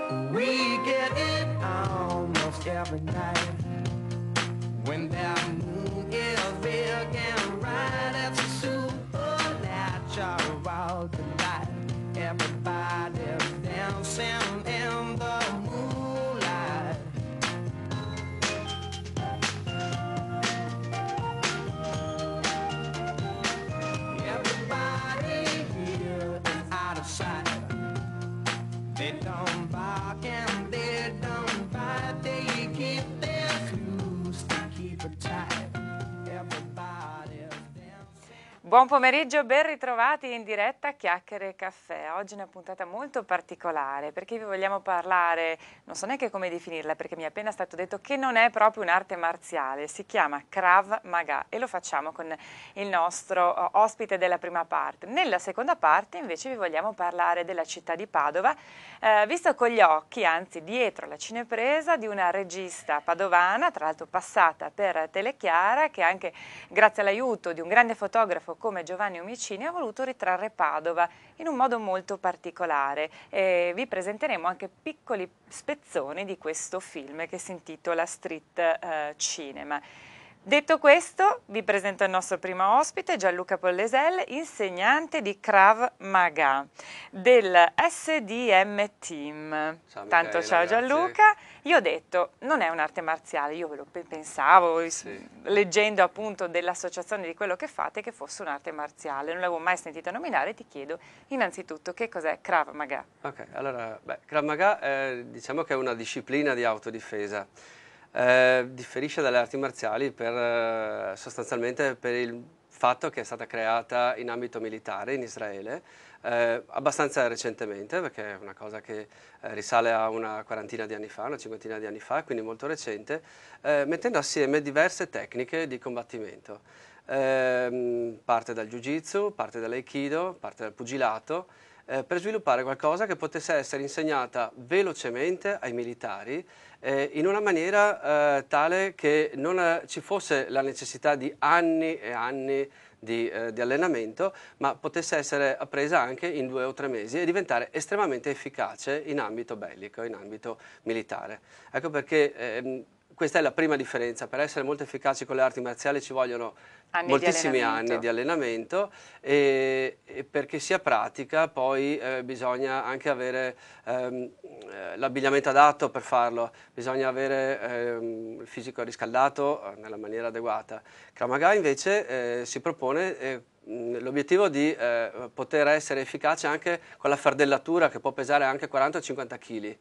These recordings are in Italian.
We get it almost every night when that moon is big and bright. It's a supernatural delight. Everybody's dancing in the moonlight. Everybody here is out of sight. They don't bark and they don't bite. They keep their clues to keep it tight. Everybody's dancing. Buon pomeriggio, ben ritrovati in diretta a Chiacchiere e Caffè. Oggi è una puntata molto particolare perché vi vogliamo parlare, non so neanche come definirla perché mi è appena stato detto che non è proprio un'arte marziale, si chiama Krav Maga e lo facciamo con il nostro ospite della prima parte. Nella seconda parte invece vi vogliamo parlare della città di Padova, visto con gli occhi, anzi dietro la cinepresa, di una regista padovana, tra l'altro passata per Telechiara, che anche grazie all'aiuto di un grande fotografo come Giovanni Omicini ha voluto ritrarre Padova in un modo molto particolare. Vi presenteremo anche piccoli spezzoni di questo film che si intitola Street Cinema. Detto questo, vi presento il nostro primo ospite, Gianluca Pollesel, insegnante di Krav Maga del SDM Team. Ciao Tanto Michaela, ciao grazie. Gianluca. Io ho detto, non è un'arte marziale, io ve lo pensavo, Sì. leggendo appunto dell'associazione di quello che fate, che fosse un'arte marziale. Non l'avevo mai sentita nominare, ti chiedo innanzitutto che cos'è Krav Maga. Ok, allora, Krav Maga diciamo che è una disciplina di autodifesa. Differisce dalle arti marziali sostanzialmente per il fatto che è stata creata in ambito militare in Israele abbastanza recentemente, perché è una cosa che risale a una quarantina di anni fa, una cinquantina di anni fa, quindi molto recente, mettendo assieme diverse tecniche di combattimento. Parte dal jiu-jitsu, parte dall'aikido, parte dal pugilato, per sviluppare qualcosa che potesse essere insegnata velocemente ai militari in una maniera tale che non ci fosse la necessità di anni e anni di allenamento, ma potesse essere appresa anche in 2 o 3 mesi e diventare estremamente efficace in ambito bellico, in ambito militare. Ecco perché questa è la prima differenza. Per essere molto efficaci con le arti marziali ci vogliono moltissimi anni di allenamento e perché sia pratica poi bisogna anche avere l'abbigliamento adatto per farlo, bisogna avere il fisico riscaldato nella maniera adeguata. Krav Maga invece si propone l'obiettivo di poter essere efficace anche con la fardellatura che può pesare anche 40-50 kg.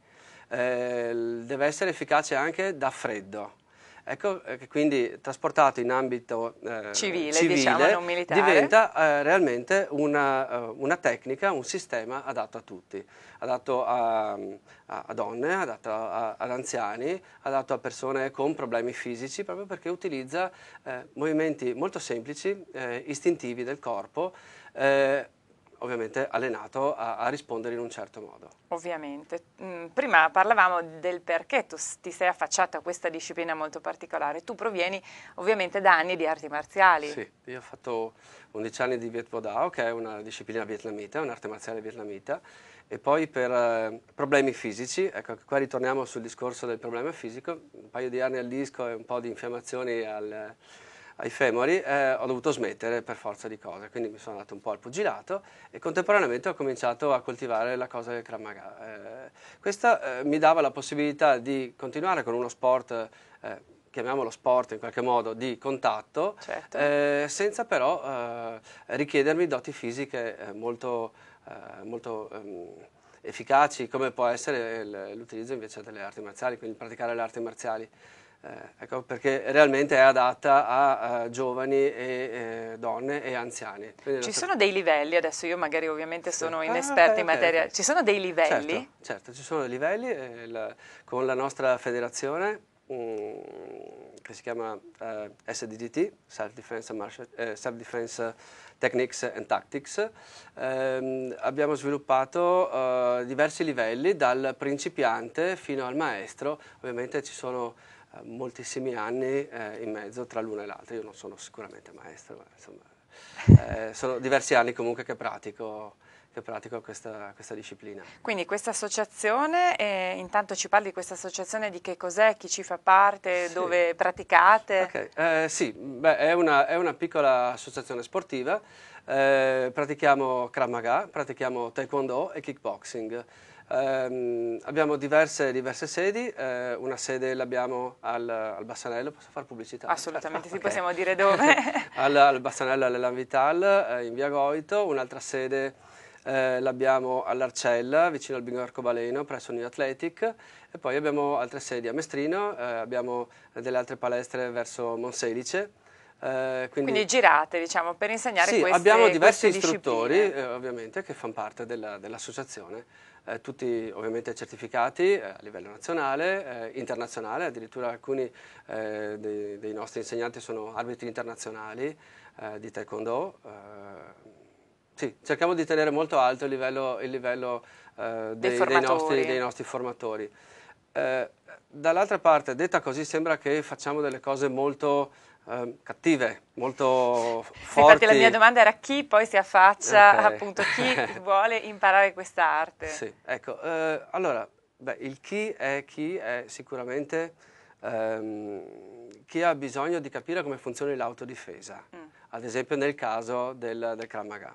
Deve essere efficace anche da freddo. Ecco, quindi trasportato in ambito civile, diciamo, non militare, diventa realmente una tecnica, un sistema adatto a tutti, adatto a donne, adatto ad anziani, adatto a persone con problemi fisici, proprio perché utilizza movimenti molto semplici, istintivi del corpo, ovviamente allenato a rispondere in un certo modo. Ovviamente. Prima parlavamo del perché tu ti sei affacciata a questa disciplina molto particolare. Tu provieni ovviamente da anni di arti marziali. Sì, io ho fatto 11 anni di Viet Vo Dao, che è una disciplina vietnamita, un'arte marziale vietnamita, e poi per problemi fisici, ecco qua ritorniamo sul discorso del problema fisico, un paio di anni al disco e un po' di infiammazioni ai femori, ho dovuto smettere per forza di cose, quindi mi sono dato un po' al pugilato e contemporaneamente ho cominciato a coltivare la cosa del Krav Maga. Questa mi dava la possibilità di continuare con uno sport, chiamiamolo sport in qualche modo, di contatto, certo. senza però richiedermi doti fisiche molto efficaci, come può essere l'utilizzo invece delle arti marziali, quindi praticare le arti marziali. Ecco, perché realmente è adatta a giovani e donne e anziani. Quindi Ci sono dei livelli, adesso io magari ovviamente sono inesperta in okay, materia, okay. Ci sono dei livelli? Certo, ci sono dei livelli con la nostra federazione che si chiama SDDT, Self-Defense Techniques and Tactics. Abbiamo sviluppato diversi livelli, dal principiante fino al maestro. Ovviamente ci sono moltissimi anni in mezzo tra l'una e l'altra. Io non sono sicuramente maestro, ma insomma sono diversi anni comunque che pratico che pratico questa disciplina. Quindi questa associazione, intanto ci parli di questa associazione, di che cos'è, chi ci fa parte, Sì. dove praticate? Ok, sì, beh, è una piccola associazione sportiva, pratichiamo Krav Maga, pratichiamo Taekwondo e kickboxing. Abbiamo diverse sedi, una sede l'abbiamo al Bassanello, posso fare pubblicità? Assolutamente, Certo? sì, Ok. possiamo dire dove. al Bassanello all'Elan Vital, in via Goito, un'altra sede l'abbiamo all'Arcella, vicino al Bingo Arcobaleno, presso New Athletic, e poi abbiamo altre sedi a Mestrino, abbiamo delle altre palestre verso Monselice. Quindi girate, diciamo, per insegnare Sì, queste abbiamo diversi queste istruttori, discipline. ovviamente, che fanno parte dell'associazione, tutti ovviamente certificati a livello nazionale, internazionale, addirittura alcuni dei nostri insegnanti sono arbitri internazionali di Taekwondo. Sì, cerchiamo di tenere molto alto il livello dei nostri formatori. Dall'altra parte, detta così, sembra che facciamo delle cose molto cattive, molto Sì, infatti forti. la mia domanda era chi poi si affaccia, Ok. appunto, chi vuole imparare quest'arte. Sì, ecco, allora, beh, il chi è sicuramente chi ha bisogno di capire come funziona l'autodifesa, ad esempio nel caso del Krav Maga.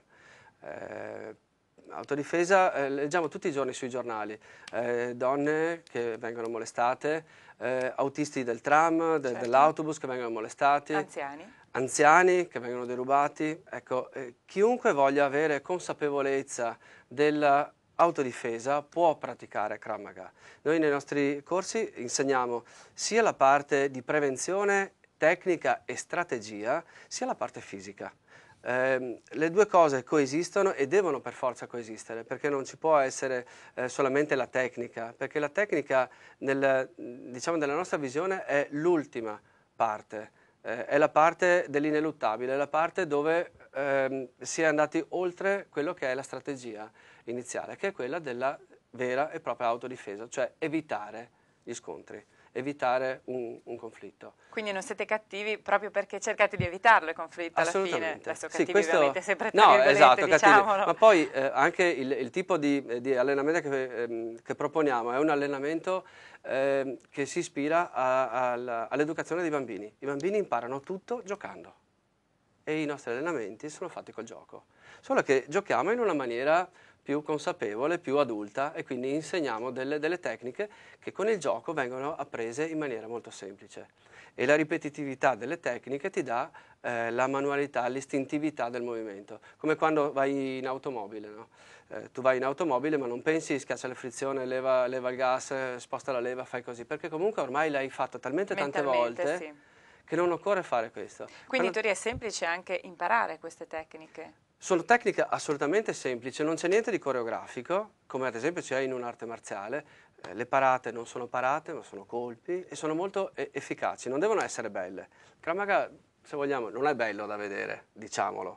Autodifesa, leggiamo tutti i giorni sui giornali, donne che vengono molestate, autisti del tram, Certo. dell'autobus che vengono molestati, Anziani che vengono derubati. Ecco, chiunque voglia avere consapevolezza dell'autodifesa può praticare Krav Maga. Noi nei nostri corsi insegniamo sia la parte di prevenzione, tecnica e strategia, sia la parte fisica. Le due cose coesistono e devono per forza coesistere, perché non ci può essere solamente la tecnica, perché la tecnica diciamo, nella nostra visione è l'ultima parte, è la parte dell'ineluttabile, è la parte dove si è andati oltre quello che è la strategia iniziale, che è quella della vera e propria autodifesa, cioè evitare gli scontri, evitare un conflitto. Quindi non siete cattivi proprio perché cercate di evitarlo il conflitto alla fine. Assolutamente. Adesso Sì, cattivi ovviamente sempre tra no, virgolette, esatto, diciamolo. cattivi. Ma poi anche il tipo di allenamento che proponiamo è un allenamento che si ispira all'educazione dei bambini. I bambini imparano tutto giocando e i nostri allenamenti sono fatti col gioco. Solo che giochiamo in una maniera più consapevole, più adulta, e quindi insegniamo delle tecniche che con il gioco vengono apprese in maniera molto semplice. E la ripetitività delle tecniche ti dà la manualità, l'istintività del movimento, come quando vai in automobile, no? Tu vai in automobile ma non pensi, schiaccia la frizione, leva il gas, sposta la leva, fai così, perché comunque ormai l'hai fatto talmente tante volte sì, che non occorre fare questo. Quindi in teoria è semplice anche imparare queste tecniche. Sono tecniche assolutamente semplici, non c'è niente di coreografico, come ad esempio c'è in un'arte marziale. Le parate non sono parate, ma sono colpi e sono molto efficaci, non devono essere belle. Krav Maga, se vogliamo, non è bello da vedere, diciamolo,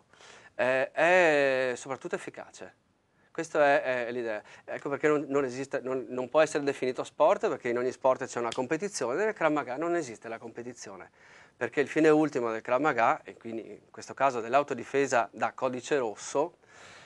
è soprattutto efficace. Questa è l'idea. Ecco perché non può essere definito sport, perché in ogni sport c'è una competizione, nel Krav Maga non esiste la competizione, perché il fine ultimo del Krav Maga, e quindi in questo caso dell'autodifesa da codice rosso,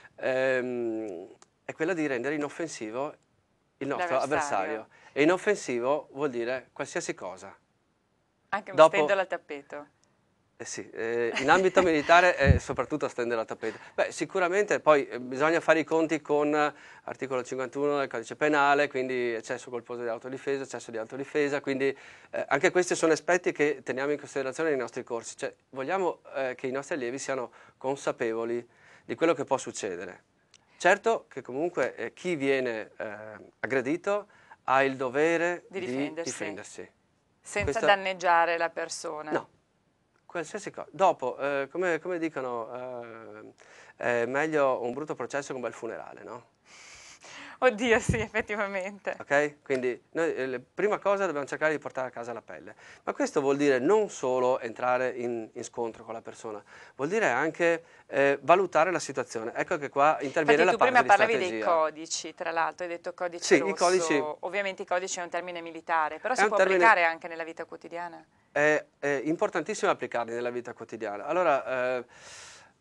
è quella di rendere inoffensivo il nostro avversario. E inoffensivo vuol dire qualsiasi cosa. Anche stendere al tappeto. Sì, in ambito militare soprattutto stendere al tappeto. Beh, sicuramente poi bisogna fare i conti con articolo 51 del codice penale, quindi eccesso colposo di autodifesa, eccesso di autodifesa, quindi anche questi sono aspetti che teniamo in considerazione nei nostri corsi. Cioè, vogliamo che i nostri allievi siano consapevoli di quello che può succedere. Certo che comunque chi viene aggredito ha il dovere di difendersi. Senza danneggiare la persona. No. Qualsiasi cosa. Dopo, come dicono, è meglio un brutto processo che un bel funerale, no? Oddio, sì, effettivamente. Ok? Quindi noi prima cosa dobbiamo cercare di portare a casa la pelle. Ma questo vuol dire non solo entrare in scontro con la persona, vuol dire anche valutare la situazione. Ecco che qua interviene la parte di strategia. Tu prima parlavi dei codici, tra l'altro, hai detto codice rosso. I codici. Ovviamente i codici è un termine militare, però si può applicare anche nella vita quotidiana? È importantissimo applicarli nella vita quotidiana. Allora,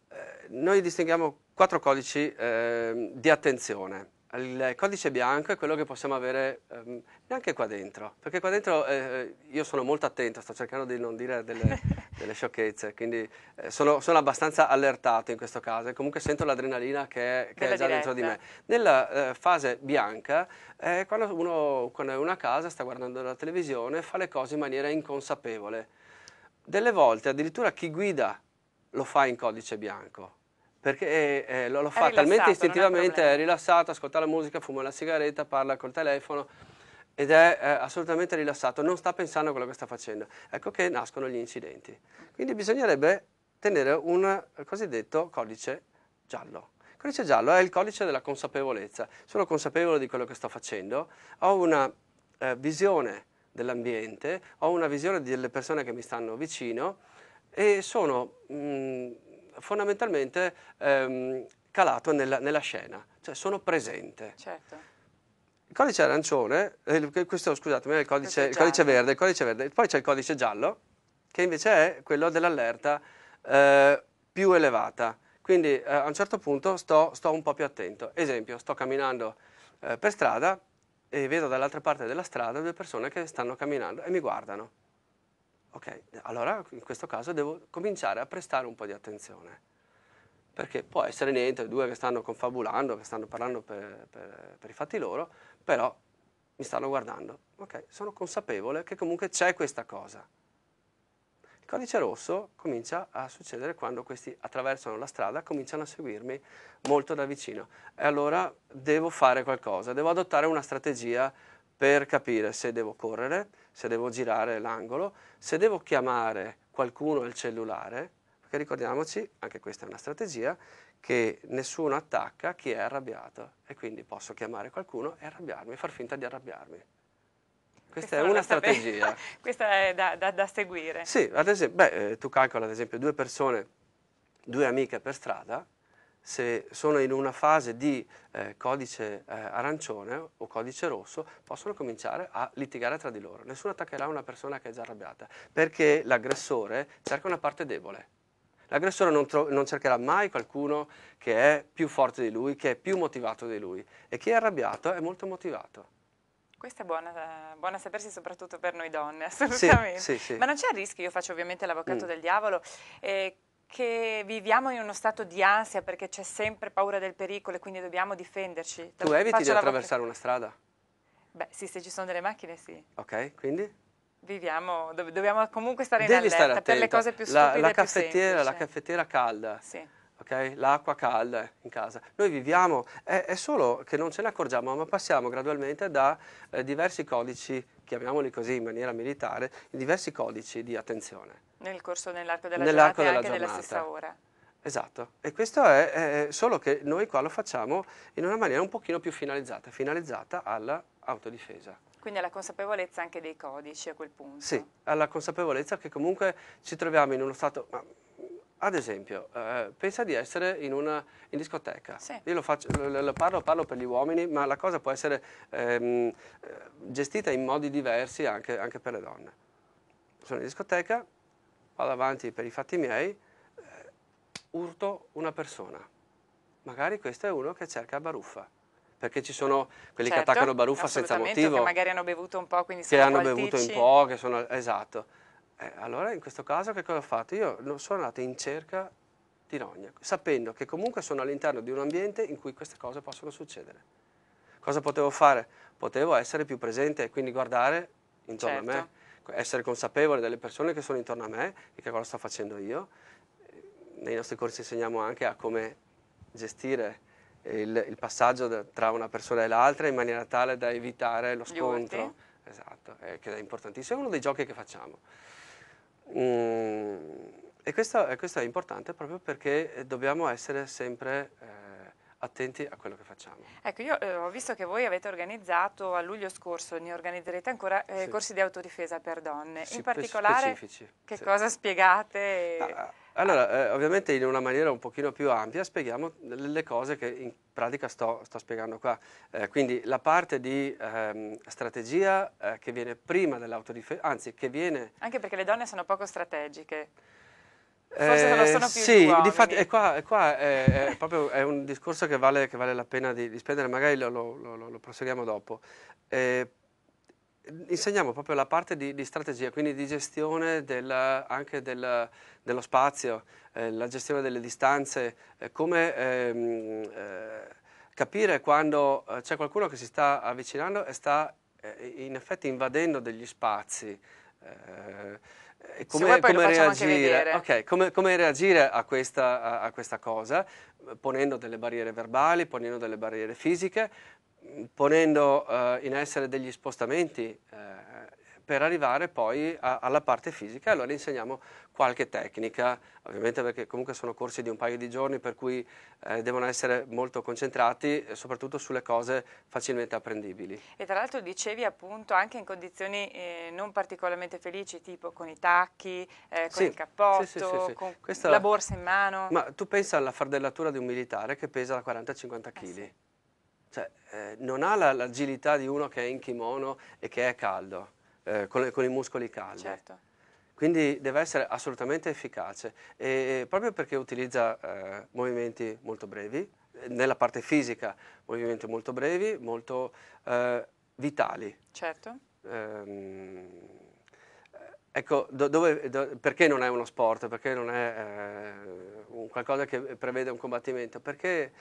Noi distinguiamo 4 codici di attenzione. Il codice bianco è quello che possiamo avere neanche qua dentro, perché qua dentro io sono molto attento, sto cercando di non dire delle sciocchezze, quindi sono abbastanza allertato in questo caso e comunque sento l'adrenalina che è già dentro di me. Nella fase bianca è quando è una a casa, sta guardando la televisione, fa le cose in maniera inconsapevole. Delle volte addirittura chi guida lo fa in codice bianco, perché lo fa talmente istintivamente, è rilassato, ascolta la musica, fuma la sigaretta, parla col telefono ed è assolutamente rilassato, non sta pensando a quello che sta facendo. Ecco che nascono gli incidenti. Quindi bisognerebbe tenere un cosiddetto codice giallo. Il codice giallo è il codice della consapevolezza. Sono consapevole di quello che sto facendo, ho una visione dell'ambiente, ho una visione delle persone che mi stanno vicino e sono fondamentalmente calato nella scena, cioè sono presente. Certo. Il codice arancione, questo scusatemi, è il codice verde, poi c'è il codice giallo, che invece è quello dell'allerta più elevata. Quindi a un certo punto sto un po' più attento. Esempio, sto camminando per strada e vedo dall'altra parte della strada 2 persone che stanno camminando e mi guardano. Ok, allora in questo caso devo cominciare a prestare un po' di attenzione, perché può essere niente, 2 che stanno confabulando, che stanno parlando per i fatti loro, però mi stanno guardando. Ok, sono consapevole che comunque c'è questa cosa. Il codice rosso comincia a succedere quando questi attraversano la strada, cominciano a seguirmi molto da vicino e allora devo fare qualcosa, devo adottare una strategia per capire se devo correre, se devo girare l'angolo, se devo chiamare qualcuno al cellulare, perché ricordiamoci, anche questa è una strategia, che nessuno attacca chi è arrabbiato e quindi posso chiamare qualcuno e arrabbiarmi, far finta di arrabbiarmi. Questa è una strategia. Questa è da seguire. Sì, ad esempio, tu calcola ad esempio 2 persone, 2 amiche per strada, se sono in una fase di codice arancione o codice rosso, possono cominciare a litigare tra di loro. Nessuno attaccherà una persona che è già arrabbiata, perché l'aggressore cerca una parte debole. L'aggressore non cercherà mai qualcuno che è più forte di lui, che è più motivato di lui. E chi è arrabbiato è molto motivato. Questa è buona sapersi soprattutto per noi donne, assolutamente. Sì, sì. Ma non c'è il rischio, io faccio ovviamente l'avvocato del diavolo, che viviamo in uno stato di ansia perché c'è sempre paura del pericolo e quindi dobbiamo difenderci. Tu eviti di attraversare una strada? Beh sì, se ci sono delle macchine sì. Ok, quindi? Dobbiamo comunque stare in allerta per le cose più stupide e più semplici. La caffettiera calda. Sì. Okay? L'acqua calda in casa. Noi viviamo, è solo che non ce ne accorgiamo, ma passiamo gradualmente da diversi codici, chiamiamoli così in maniera militare, diversi codici di attenzione. Nell'arco della giornata e anche nella stessa ora. Esatto, e questo è solo che noi qua lo facciamo in una maniera un pochino più finalizzata all'autodifesa. Quindi alla consapevolezza anche dei codici a quel punto. Sì, alla consapevolezza che comunque ci troviamo in uno stato... Ad esempio, pensa di essere in discoteca. Sì. Io parlo per gli uomini, ma la cosa può essere gestita in modi diversi anche per le donne. Sono in discoteca, vado avanti per i fatti miei, urto una persona. Magari questo è uno che cerca baruffa, perché ci sono quelli che attaccano baruffa senza motivo. Che magari hanno bevuto un po', quindi sono Che hanno bevuto un po', che sono... Esatto. Allora in questo caso che cosa ho fatto? Io non sono andato in cerca di rogna, sapendo che comunque sono all'interno di un ambiente in cui queste cose possono succedere. Cosa potevo fare? Potevo essere più presente e quindi guardare intorno a me, essere consapevole delle persone che sono intorno a me e che cosa sto facendo io. Nei nostri corsi insegniamo anche a come gestire il passaggio tra una persona e l'altra in maniera tale da evitare lo scontro. Esatto, che è importantissimo, è uno dei giochi che facciamo. E questo è importante proprio perché dobbiamo essere sempre attenti a quello che facciamo. Ecco, io ho visto che voi avete organizzato a luglio scorso, ne organizzerete ancora corsi di autodifesa per donne. In particolare, specifici. Che cosa spiegate? Allora, ovviamente in una maniera un pochino più ampia spieghiamo le cose che in pratica sto spiegando qua. Quindi la parte di strategia che viene prima dell'autodifesa, anzi che viene... Anche perché le donne sono poco strategiche. Forse non lo sono più gli Sì, uomini. difatti qua è proprio è un discorso che vale la pena di spendere, magari lo proseguiamo dopo. Eh, Insegniamo proprio la parte di strategia, quindi di gestione anche dello spazio, la gestione delle distanze, come capire quando c'è qualcuno che si sta avvicinando e sta in effetti invadendo degli spazi. E Se vuoi poi lo come facciamo anche reagire, vedere. ok, come reagire a questa cosa, ponendo delle barriere verbali, ponendo delle barriere fisiche, ponendo in essere degli spostamenti per arrivare poi alla parte fisica. Allora insegniamo qualche tecnica, ovviamente perché comunque sono corsi di un paio di giorni per cui devono essere molto concentrati, soprattutto sulle cose facilmente apprendibili. E tra l'altro dicevi appunto anche in condizioni non particolarmente felici, tipo con i tacchi, con Sì, il cappotto, sì. con Questo, la borsa in mano. ma tu pensa alla fardellatura di un militare che pesa 40-50 kg. Sì. Cioè, non ha l'agilità di uno che è in kimono e che è caldo, con i muscoli caldi. Certo. Quindi deve essere assolutamente efficace, e proprio perché utilizza movimenti molto brevi, nella parte fisica movimenti molto brevi, molto vitali. Certo. Ecco, perché non è uno sport? Perché non è un qualcosa che prevede un combattimento? Perché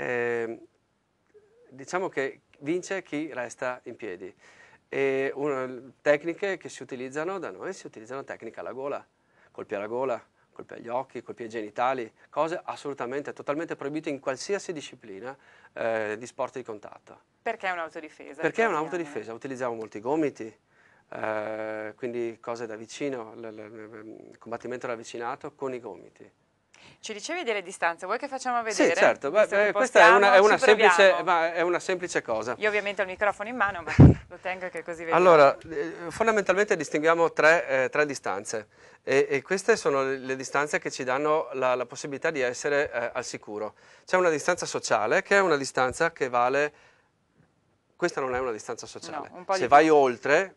diciamo che vince chi resta in piedi. E tecniche che si utilizzano da noi, si utilizzano tecniche alla gola, colpi alla gola, colpi agli occhi, colpi ai genitali, cose assolutamente, totalmente proibite in qualsiasi disciplina di sport di contatto. Perché è un'autodifesa? Perché è ricordiamo. un'autodifesa, utilizziamo molti gomiti, quindi cose da vicino, il combattimento ravvicinato con i gomiti. Ci dicevi delle distanze, vuoi che facciamo vedere? Sì, certo, Visto che questa è possiamo, ci proviamo. è una semplice cosa. Io ovviamente ho il microfono in mano, ma lo tengo che così vediamo. Allora, fondamentalmente distinguiamo tre distanze e queste sono le distanze che ci danno la possibilità di essere al sicuro. C'è una distanza sociale che è una distanza che vale, questa non è una distanza sociale. No, un po' Se di vai oltre,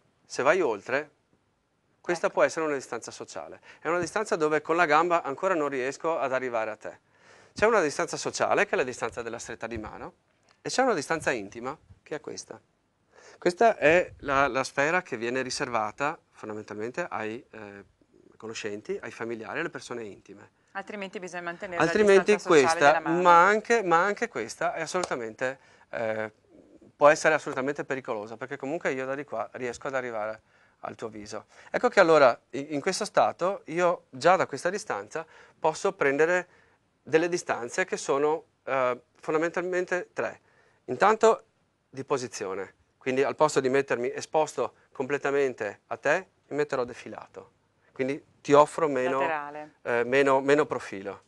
questa Ecco. può essere una distanza sociale. È una distanza dove con la gamba ancora non riesco ad arrivare a te. C'è una distanza sociale che è la distanza della stretta di mano e c'è una distanza intima che è questa. Questa è la sfera che viene riservata fondamentalmente ai conoscenti, ai familiari, alle persone intime. Altrimenti bisogna mantenere Altrimenti la distanza sociale questa, della mano. ma anche questa è assolutamente, può essere assolutamente pericolosa, perché comunque io da di qua riesco ad arrivare al tuo viso. Ecco che allora in questo stato io già da questa distanza posso prendere delle distanze che sono fondamentalmente tre. Intanto di posizione, quindi al posto di mettermi esposto completamente a te, mi metterò defilato, quindi ti offro meno profilo.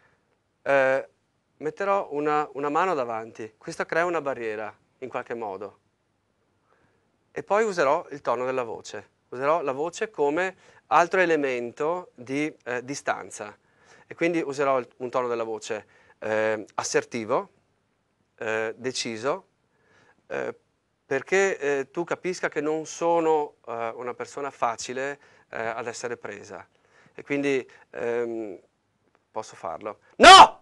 Metterò una mano davanti, questo crea una barriera in qualche modo. E poi userò il tono della voce, userò la voce come altro elemento di distanza e quindi userò un tono della voce assertivo, deciso, perché tu capisca che non sono una persona facile ad essere presa e quindi posso farlo. No!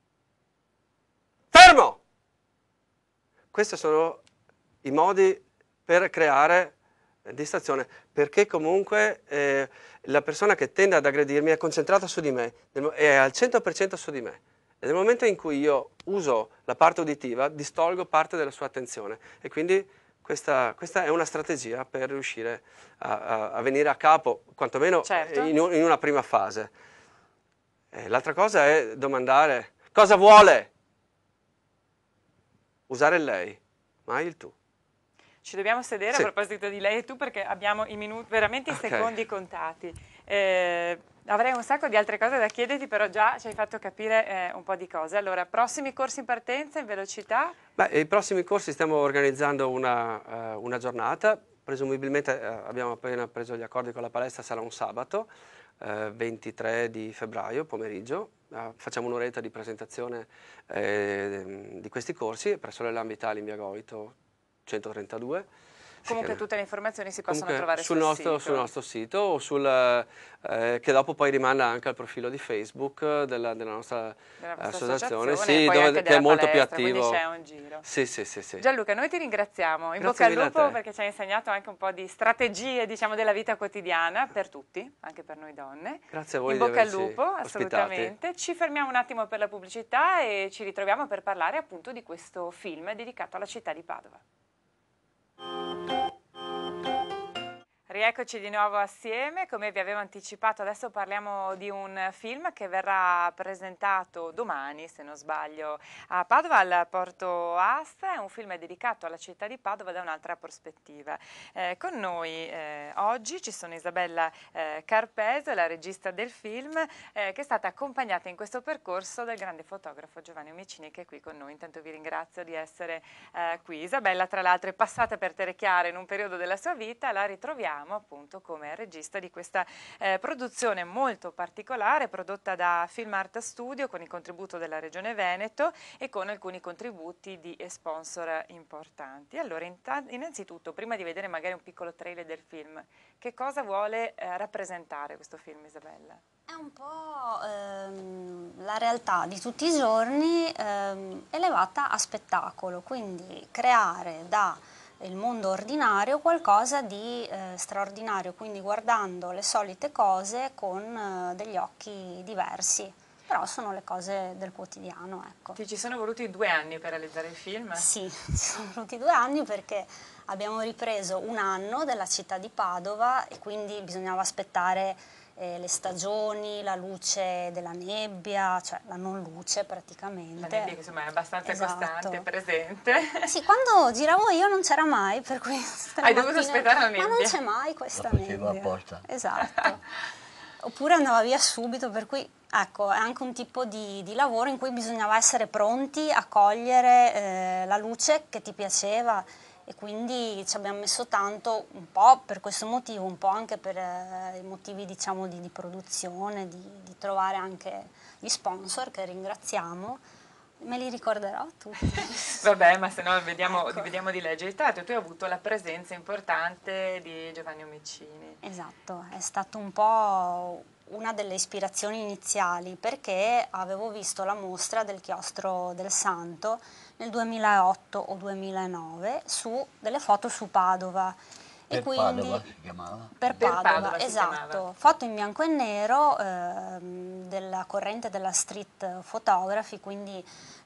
Fermo! Questi sono i modi per creare distrazione, perché comunque la persona che tende ad aggredirmi è concentrata su di me, è al 100% su di me. E nel momento in cui io uso la parte uditiva, distolgo parte della sua attenzione. E quindi questa è una strategia per riuscire a venire a capo, quantomeno Certo. in una prima fase. L'altra cosa è domandare cosa vuole? Usare il lei, mai il tu. Ci dobbiamo sedere Sì. a proposito di lei e tu perché abbiamo veramente i Ok. secondi contati. Avrei un sacco di altre cose da chiederti, però già ci hai fatto capire un po' di cose. Allora, prossimi corsi in partenza, in velocità? Beh, i prossimi corsi stiamo organizzando una giornata, presumibilmente abbiamo appena preso gli accordi con la palestra, sarà un sabato, 23 di febbraio, pomeriggio. Facciamo un'oretta di presentazione di questi corsi presso l'Ambitali in via Goito 132. Comunque tutte le informazioni si possono trovare sul nostro sito o che dopo poi rimanda anche al profilo di Facebook della nostra associazione, sì, che è molto più attivo. Quindi c'è un giro. Sì. Gianluca, noi ti ringraziamo. In Grazie bocca al lupo, mille a te. perché ci hai insegnato anche un po' di strategie, diciamo, della vita quotidiana per tutti, anche per noi donne. Grazie a voi In di bocca al averci lupo, assolutamente. ospitati. Ci fermiamo un attimo per la pubblicità e ci ritroviamo per parlare appunto di questo film dedicato alla città di Padova. Rieccoci di nuovo assieme, come vi avevo anticipato adesso parliamo di un film che verrà presentato domani, se non sbaglio, a Padova al Porto Astra. È un film dedicato alla città di Padova da un'altra prospettiva. Con noi oggi ci sono Isabella Carpeso, la regista del film, che è stata accompagnata in questo percorso dal grande fotografo Giovanni Omicini, che è qui con noi. Intanto vi ringrazio di essere qui. Isabella, tra l'altro, è passata per Terechiara in un periodo della sua vita, la ritroviamo appunto come regista di questa produzione molto particolare prodotta da Film Art Studio con il contributo della Regione Veneto e con alcuni contributi di sponsor importanti. Allora, innanzitutto, prima di vedere magari un piccolo trailer del film, che cosa vuole rappresentare questo film, Isabella? È un po' la realtà di tutti i giorni elevata a spettacolo, quindi creare da il mondo ordinario qualcosa di straordinario, quindi guardando le solite cose con degli occhi diversi, però sono le cose del quotidiano, ecco. Ci sono voluti 2 anni per realizzare il film? Sì, ci sono voluti 2 anni perché abbiamo ripreso un anno della città di Padova e quindi bisognava aspettare le stagioni, la luce della nebbia, cioè la non luce praticamente. La nebbia che insomma è abbastanza costante, presente. Sì, quando giravo io non c'era mai, per cui hai dovuto aspettare la nebbia. Ma non c'è mai questa nebbia. Apposta. Esatto. Oppure andava via subito, per cui ecco, è anche un tipo di lavoro in cui bisognava essere pronti a cogliere la luce che ti piaceva. E quindi ci abbiamo messo tanto, un po' per questo motivo, un po' anche per i motivi diciamo di produzione, di trovare anche gli sponsor che ringraziamo. Me li ricorderò tutti. Vabbè, ma se no vediamo di leggere. Tra l'altro tu hai avuto la presenza importante di Giovanni Omicini. Esatto, è stato un po' una delle ispirazioni iniziali perché avevo visto la mostra del Chiostro del Santo nel 2008 o 2009 su delle foto su Padova. Per e quindi, Padova si chiamava? Per Per Padova, Padova si esatto. chiamava. Foto in bianco e nero della corrente della street photography, quindi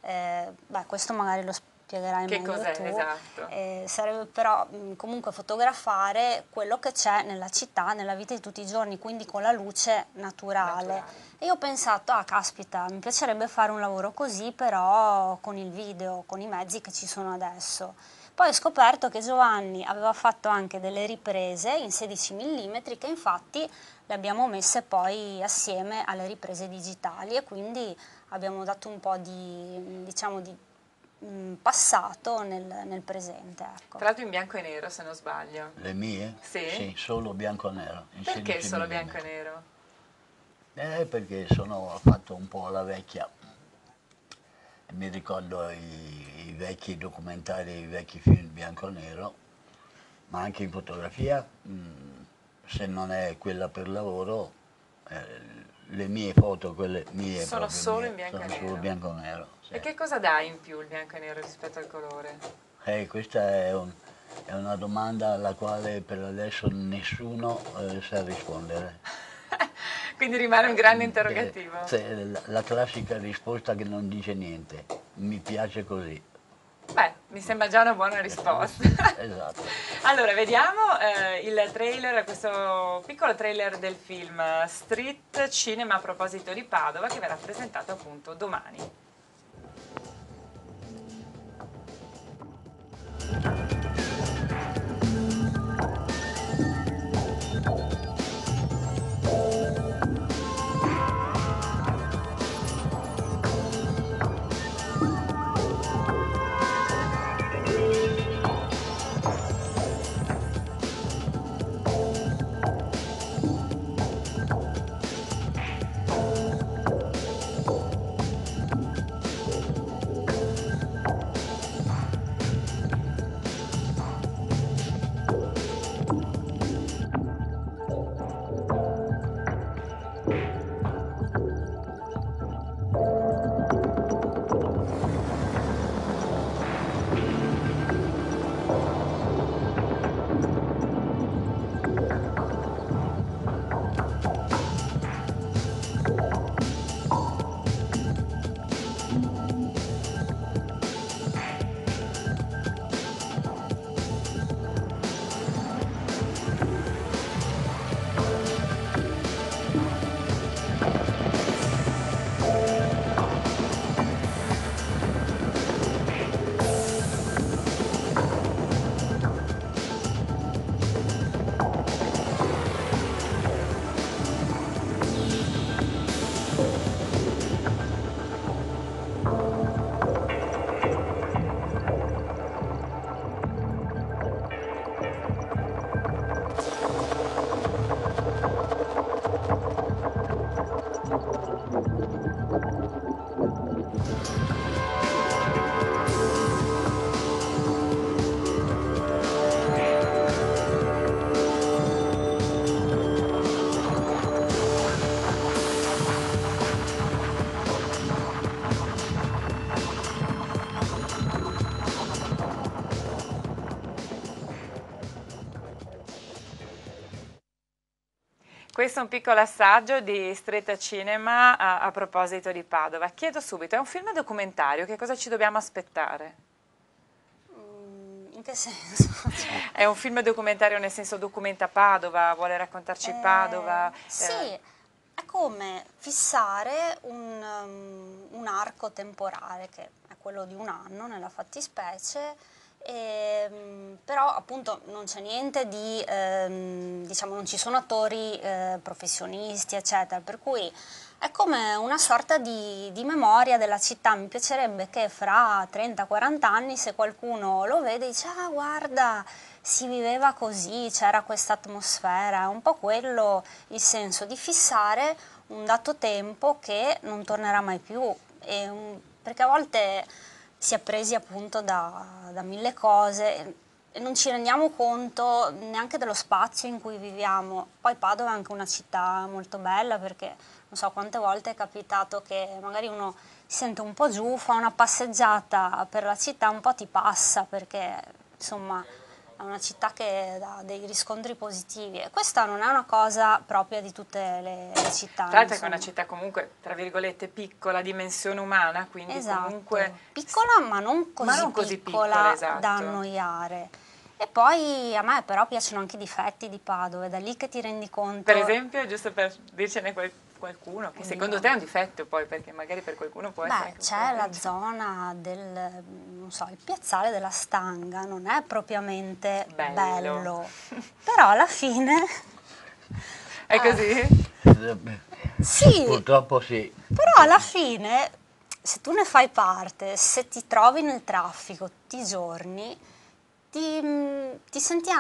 questo magari lo spiegherai Che meglio cos'è? tu. Esatto. Sarebbe però comunque fotografare quello che c'è nella città, nella vita di tutti i giorni, quindi con la luce naturale. E io ho pensato, caspita, mi piacerebbe fare un lavoro così, però con il video, con i mezzi che ci sono adesso. Poi ho scoperto che Giovanni aveva fatto anche delle riprese in 16 mm che infatti le abbiamo messe poi assieme alle riprese digitali e quindi abbiamo dato un po' di, diciamo, di passato nel presente. Ecco. Tra l'altro in bianco e nero, se non sbaglio. Le mie? Sì? Sì, solo bianco e nero. in Perché 16 solo mm. bianco e nero? Perché ho fatto un po' la vecchia. Mi ricordo i vecchi documentari, i vecchi film bianco e nero, ma anche in fotografia, se non è quella per lavoro, le mie foto, quelle mie Sono proprio solo mie, in bianco e sono nero. solo bianco e nero. Sì. E che cosa dà in più il bianco e nero rispetto al colore? Questa è una domanda alla quale per adesso nessuno sa rispondere. Quindi rimane un grande interrogativo. La classica risposta che non dice niente, mi piace così. Beh, mi sembra già una buona risposta. Esatto. Allora, vediamo il trailer, questo piccolo trailer del film Street Cinema a proposito di Padova che verrà presentato appunto domani. Questo è un piccolo assaggio di Street Cinema a proposito di Padova. Chiedo subito, è un film documentario, che cosa ci dobbiamo aspettare? In che senso? È un film documentario nel senso documenta Padova, vuole raccontarci Padova? Sì, è come fissare un arco temporale che è quello di un anno nella fattispecie, però appunto non c'è niente di, diciamo, non ci sono attori professionisti, eccetera, per cui è come una sorta di memoria della città. Mi piacerebbe che fra 30-40 anni, se qualcuno lo vede, dice: ah, guarda, si viveva così, c'era questa atmosfera. È un po' quello il senso, di fissare un dato tempo che non tornerà mai più, perché a volte si è presi appunto da mille cose e non ci rendiamo conto neanche dello spazio in cui viviamo. Poi Padova è anche una città molto bella, perché non so quante volte è capitato che magari uno si sente un po' giù, fa una passeggiata per la città, un po' ti passa, perché insomma è una città che dà dei riscontri positivi, e questa non è una cosa propria di tutte le città. Tra l'altro è una città comunque, tra virgolette, piccola, dimensione umana, quindi esatto, comunque piccola ma non così piccola esatto, da annoiare. E poi a me però piacciono anche i difetti di Padova, è da lì che ti rendi conto. Per esempio, giusto per dircene qualcuno, che secondo te è un difetto poi, perché magari per qualcuno può essere anche c'è la zona del, non so, il piazzale della Stanga, non è propriamente bello. Però alla fine... È così? Sì, purtroppo sì. Però alla fine, se tu ne fai parte, se ti trovi nel traffico tutti i giorni, ti senti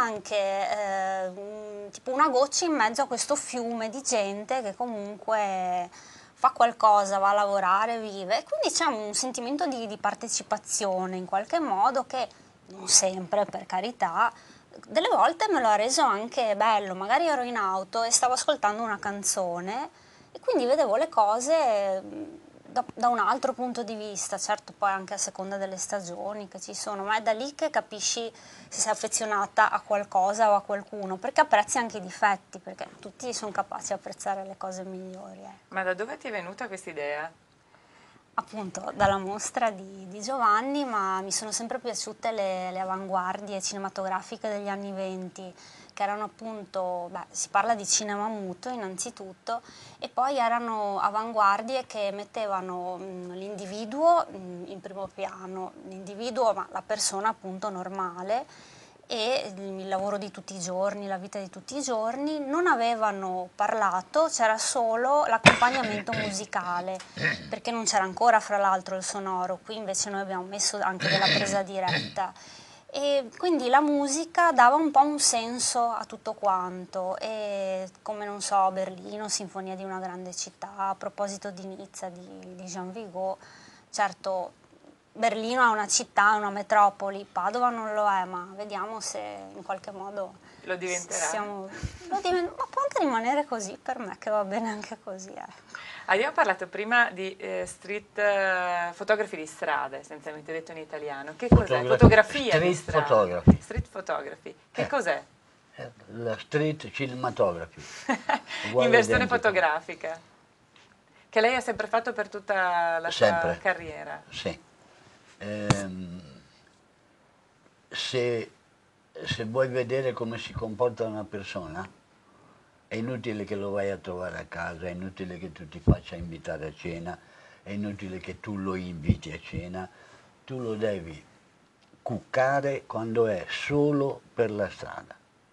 anche tipo una goccia in mezzo a questo fiume di gente che comunque fa qualcosa, va a lavorare, vive, e quindi c'è un sentimento di partecipazione in qualche modo, che non sempre, per carità, delle volte me lo ha reso anche bello. Magari ero in auto e stavo ascoltando una canzone e quindi vedevo le cose da un altro punto di vista, certo poi anche a seconda delle stagioni che ci sono, ma è da lì che capisci se sei affezionata a qualcosa o a qualcuno, perché apprezzi anche i difetti, perché tutti sono capaci di apprezzare le cose migliori. Ma da dove ti è venuta questa idea? Appunto dalla mostra di Giovanni, ma mi sono sempre piaciute le avanguardie cinematografiche degli anni '20, che erano appunto, si parla di cinema muto innanzitutto, e poi erano avanguardie che mettevano l'individuo in primo piano, l'individuo, ma la persona appunto normale, e il lavoro di tutti i giorni, la vita di tutti i giorni. Non avevano parlato, c'era solo l'accompagnamento musicale, perché non c'era ancora fra l'altro il sonoro, qui invece noi abbiamo messo anche della presa diretta. E quindi la musica dava un po' un senso a tutto quanto, e come, non so, Berlino, Sinfonia di una grande città, a proposito di Nizza, di Jean Vigo, certo Berlino è una città, è una metropoli, Padova non lo è, ma vediamo se in qualche modo lo diventerà. Ma può anche rimanere così, per me, che va bene anche così. Abbiamo parlato prima di street fotografi di strada, essenzialmente detto in italiano. Che cos'è? Fotografia di strada. Photography. Street photography. Che cos'è? La street cinematography. In versione fotografica. Che lei ha sempre fatto per tutta la sua carriera. Sì. Se vuoi vedere come si comporta una persona, è inutile che lo vai a trovare a casa, è inutile che tu ti faccia invitare a cena, è inutile che tu lo inviti a cena, tu lo devi cuccare quando è solo per la strada.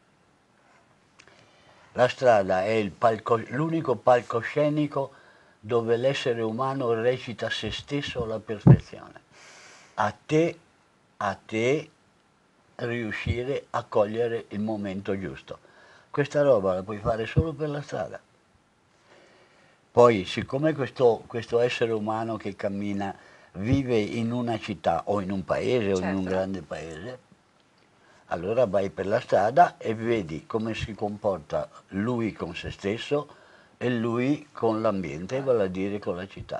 La strada è l'unico palcoscenico dove l'essere umano recita se stesso alla perfezione. A te riuscire a cogliere il momento giusto. Questa roba la puoi fare solo per la strada. Poi, siccome questo essere umano che cammina vive in una città o in un paese o in un grande paese, allora vai per la strada e vedi come si comporta lui con se stesso e lui con l'ambiente, vale a dire con la città.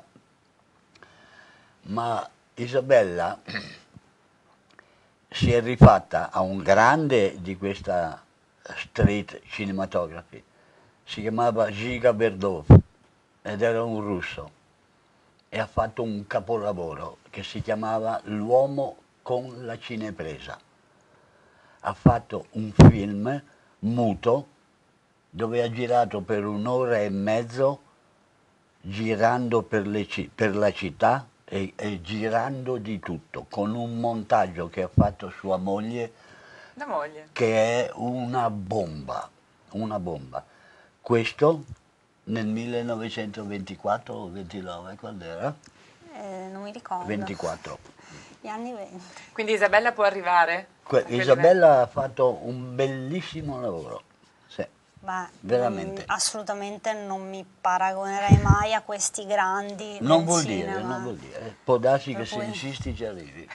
Ma Isabella si è rifatta a un grande di questa street cinematography, si chiamava Giga Verdov ed era un russo e ha fatto un capolavoro che si chiamava L'uomo con la cinepresa. Ha fatto un film muto dove ha girato per 1 ora e mezzo girando per la città e girando di tutto, con un montaggio che ha fatto sua moglie La moglie. che è una bomba, una bomba. Questo nel 1924 o 29, quando era? Non mi ricordo. 24. Gli anni 20. Quindi Isabella può arrivare? a quel Isabella ha fatto un bellissimo lavoro, sì, Beh, veramente. assolutamente non mi paragonerei mai a questi grandi Non del vuol cinema. dire, non vuol dire. Può darsi Per che se cui- insisti ci arrivi.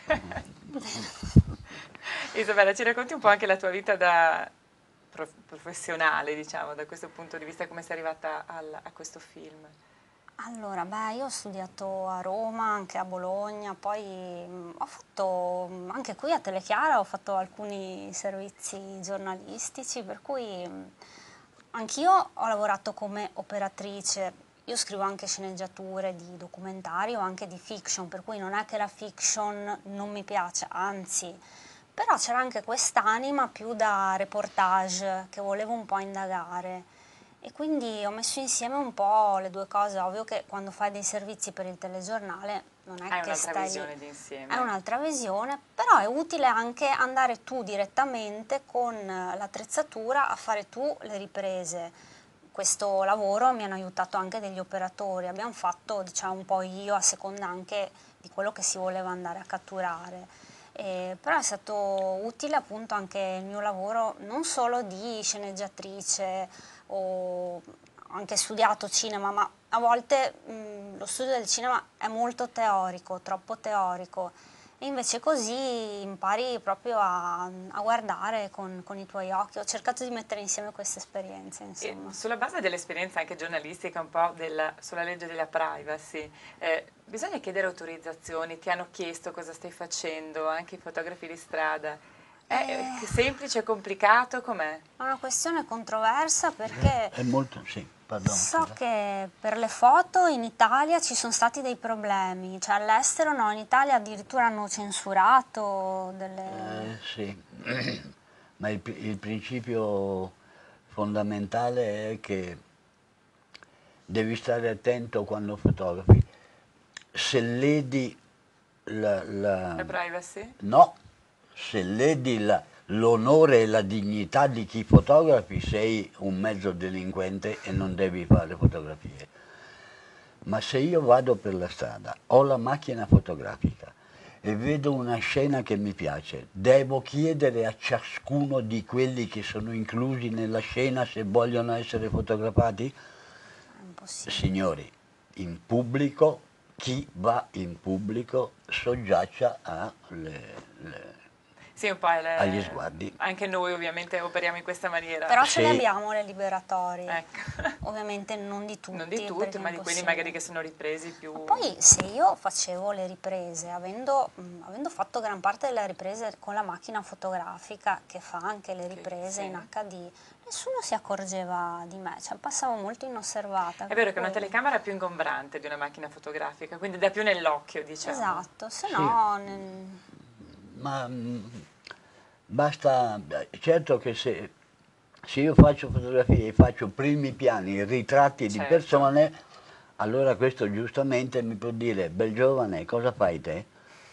Isabella, ci racconti un po' anche la tua vita da professionale, diciamo, da questo punto di vista, come sei arrivata a questo film? Allora, beh, io ho studiato a Roma, anche a Bologna, poi ho fatto, anche qui a Telechiara, ho fatto alcuni servizi giornalistici, per cui anch'io ho lavorato come operatrice. Io scrivo anche sceneggiature di documentari o anche di fiction, per cui non è che la fiction non mi piace, anzi, però c'era anche quest'anima più da reportage che volevo un po' indagare. E quindi ho messo insieme un po' le due cose. Ovvio che quando fai dei servizi per il telegiornale non è Hai che un'altra stai visione lì. d'insieme. È un'altra visione, però è utile anche andare tu direttamente con l'attrezzatura a fare tu le riprese. Questo lavoro mi hanno aiutato anche degli operatori, abbiamo fatto, diciamo, un po' io a seconda anche di quello che si voleva andare a catturare. Però è stato utile appunto anche il mio lavoro non solo di sceneggiatrice, ho anche studiato cinema, ma a volte lo studio del cinema è molto teorico, troppo teorico, e invece così impari proprio a guardare con i tuoi occhi. Ho cercato di mettere insieme queste esperienze, E insomma. sulla base dell'esperienza anche giornalistica, un po' sulla legge della privacy, bisogna chiedere autorizzazioni, ti hanno chiesto cosa stai facendo, anche i fotografi di strada. È semplice, complicato, com'è? È una questione controversa perché È molto, sì, pardon, so scusa. che per le foto in Italia ci sono stati dei problemi, cioè all'estero no, in Italia addirittura hanno censurato delle... Sì, ma il principio fondamentale è che devi stare attento quando fotografi. Se ledi La privacy? no, se ledi l'onore e la dignità di chi fotografi sei un mezzo delinquente e non devi fare fotografie. Ma se io vado per la strada, ho la macchina fotografica e vedo una scena che mi piace, devo chiedere a ciascuno di quelli che sono inclusi nella scena se vogliono essere fotografati? È impossibile. Signori, in pubblico, chi va in pubblico soggiaccia Sì, un po' agli sguardi. anche noi ovviamente operiamo in questa maniera. Però Sì. ce le abbiamo le liberatorie, Ecco. ovviamente non di tutti. Non di tutti, perché è ma di quelli impossibile. magari che sono ripresi più... Poi se io facevo le riprese, avendo fatto gran parte delle riprese con la macchina fotografica che fa anche le riprese sì. in HD, nessuno si accorgeva di me, cioè passavo molto inosservata. È vero che per una cui- telecamera è più ingombrante di una macchina fotografica, quindi dà più nell'occhio, diciamo. Esatto, se Sì. no... Ma basta, certo che se io faccio fotografie e faccio primi piani, ritratti di Certo. persone, allora questo giustamente mi può dire, bel giovane, cosa fai te?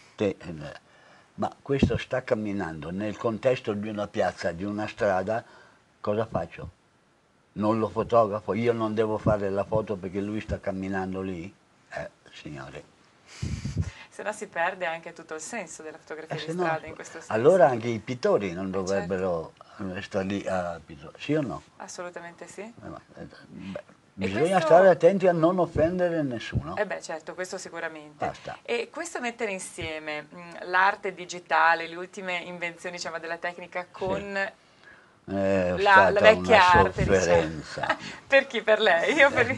Ma questo sta camminando nel contesto di una piazza, di una strada, cosa faccio? Non lo fotografo, io non devo fare la foto perché lui sta camminando lì? Signore. Se no si perde anche tutto il senso della fotografia di Se no, strada in questo senso. allora anche i pittori non certo. dovrebbero stare lì a pitturare, sì o no? Assolutamente sì. Bisogna questo- stare attenti a non offendere nessuno. Eh beh, certo, questo sicuramente. Basta. E questo mettere insieme l'arte digitale, le ultime invenzioni, diciamo, della tecnica con È la stata vecchia una arte, diciamo. sofferenza. Per chi? Per lei? Io per...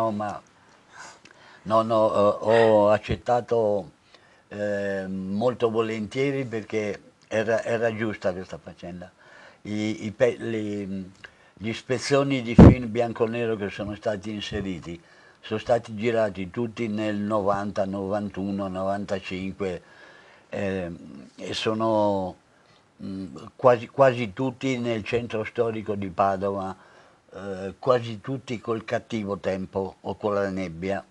Ho accettato molto volentieri perché era giusta questa faccenda. gli spezzoni di film bianco-nero che sono stati inseriti sono stati girati tutti nel 90, 91, 95 e sono quasi tutti nel centro storico di Padova, quasi tutti col cattivo tempo o con la nebbia,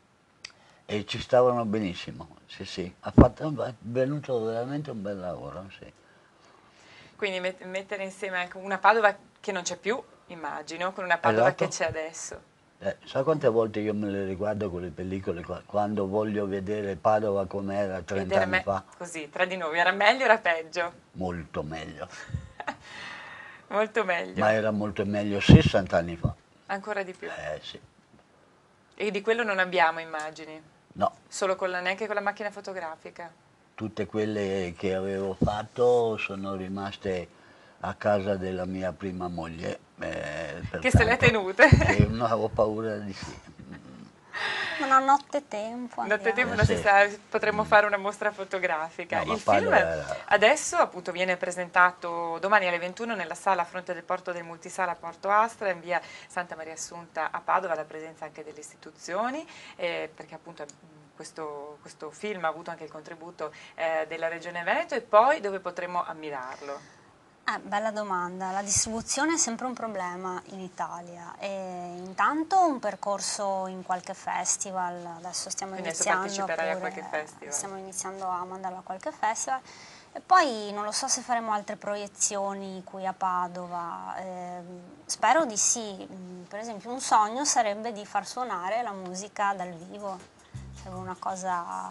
e ci stavano benissimo. Sì, sì, è venuto veramente un bel lavoro, sì. Quindi mettere insieme anche una Padova che non c'è più, immagino, con una Padova Esatto. che c'è adesso. Sa quante volte io me le riguardo quelle pellicole quando voglio vedere Padova come era 30 anni fa? Così, tra di noi, era meglio o era peggio? Molto meglio, Molto meglio. ma era molto meglio 60 anni fa. Ancora di più. Sì. E di quello non abbiamo immagini? No, Solo neanche con la macchina fotografica? tutte quelle che avevo fatto sono rimaste a casa della mia prima moglie. Che se le tenute? Che non avevo paura di sì. Ma non notte tempo. Notte tempo non Sì. si sa, potremmo fare una mostra fotografica. No, ma Il film Padova era- adesso appunto viene presentato domani alle 21 nella sala a fronte del porto del Multisala Porto Astra in via Santa Maria Assunta a Padova, la presenza anche delle istituzioni, perché appunto questo film ha avuto anche il contributo della Regione Veneto. E poi dove potremo ammirarlo? Bella domanda. La distribuzione è sempre un problema in Italia. E intanto un percorso in qualche festival, adesso stiamo Quindi adesso iniziando parteciperai a qualche festival. stiamo iniziando a mandarlo a qualche festival. E poi non lo so se faremo altre proiezioni qui a Padova, spero di sì. Per esempio un sogno sarebbe di far suonare la musica dal vivo, sarebbe una cosa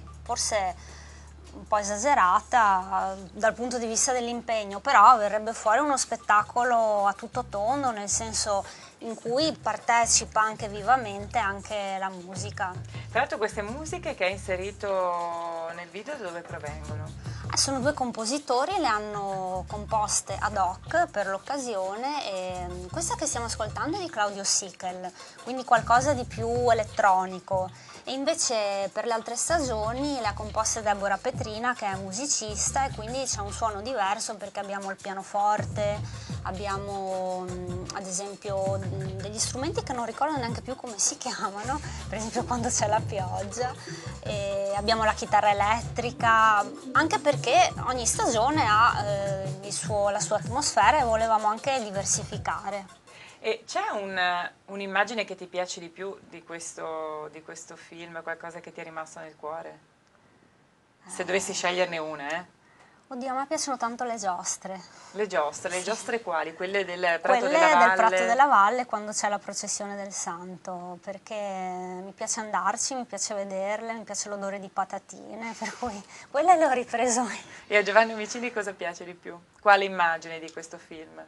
forse un po' esagerata dal punto di vista dell'impegno, però verrebbe fuori uno spettacolo a tutto tondo, nel senso in cui partecipa anche vivamente anche la musica. Tra l'altro queste musiche che hai inserito nel video da dove provengono? Sono due compositori, le hanno composte ad hoc per l'occasione e questa che stiamo ascoltando è di Claudio Sichel, quindi qualcosa di più elettronico. E invece per le altre stagioni le ha composte Deborah Petrina, che è musicista, e quindi c'è un suono diverso perché abbiamo il pianoforte, abbiamo ad esempio degli strumenti che non ricordo neanche più come si chiamano, per esempio quando c'è la pioggia, e abbiamo la chitarra elettrica, anche perché ogni stagione ha la sua atmosfera e volevamo anche diversificare. E c'è un'immagine che ti piace di più di questo film, qualcosa che ti è rimasto nel cuore? Se dovessi sceglierne una, Oddio, a me piacciono tanto le giostre. Le giostre quali? Quelle del Prato Quelle della Valle? del Prato della Valle quando c'è la processione del Santo, perché mi piace andarci, mi piace vederle, mi piace l'odore di patatine, per cui quelle le ho ripreso io. E a Giovanni Omicini cosa piace di più? Quale immagine di questo film?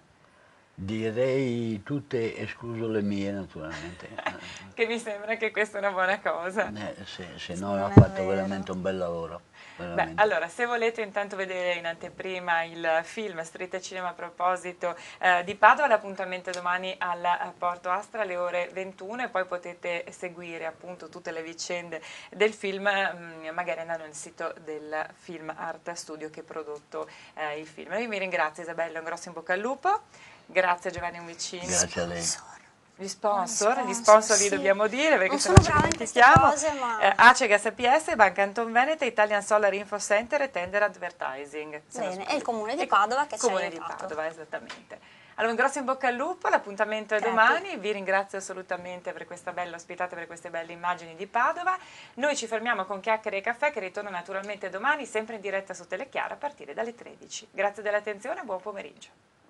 Direi tutte, escluso le mie naturalmente. Che mi sembra che questa è una buona cosa. Se no Non ha è fatto vero. veramente un bel lavoro. Beh, Veramente. allora, se volete intanto vedere in anteprima il film Street Cinema a proposito di Padova, l'appuntamento è domani al Porto Astra alle ore 21 e poi potete seguire appunto tutte le vicende del film, magari andando nel sito del Film Art Studio che ha prodotto il film. Io vi ringrazio Isabella, un grosso in bocca al lupo, grazie a Giovanni Umicini. Grazie a lei. Gli sponsor li sì. dobbiamo dire perché Non se no sono ci brava in queste dimentichiamo. cose, ma- Acegas APS, Banca Anton Veneta, Italian Solar Info Center e Tender Advertising. se non Bene, sbaglio. e il Comune di Padova che ci ha Comune di aiutato. Padova, esattamente. Allora, un grosso in bocca al lupo, l'appuntamento è Crepi. domani, vi ringrazio assolutamente per questa bella ospitata, per queste belle immagini di Padova. Noi ci fermiamo con Chiacchiere e Caffè che ritorna naturalmente domani, sempre in diretta su Telechiara a partire dalle 13. Grazie dell'attenzione e buon pomeriggio.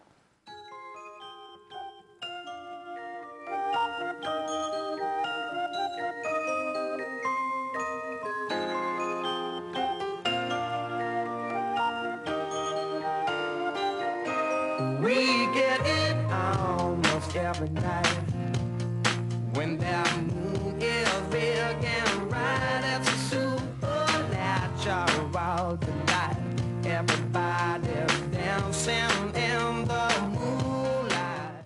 We get it almost every night when that moon is big and bright. It's a supernatural delight.